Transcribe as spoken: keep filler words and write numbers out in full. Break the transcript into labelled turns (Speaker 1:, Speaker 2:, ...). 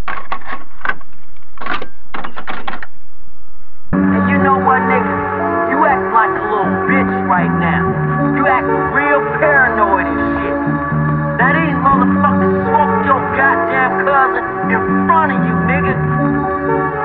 Speaker 1: And you know what, nigga? You act like a little bitch right now. You act real paranoid and shit. Now these motherfuckers smoked your goddamn cousin in front of you, nigga.